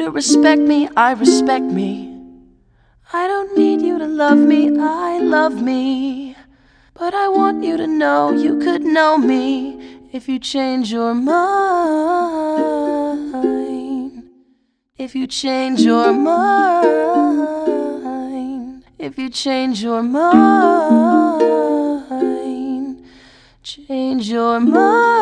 to respect me, I respect me. I don't need you to love me, I love me. But I want you to know you could know me if you change your mind. If you change your mind. If you change your mind. Change your mind.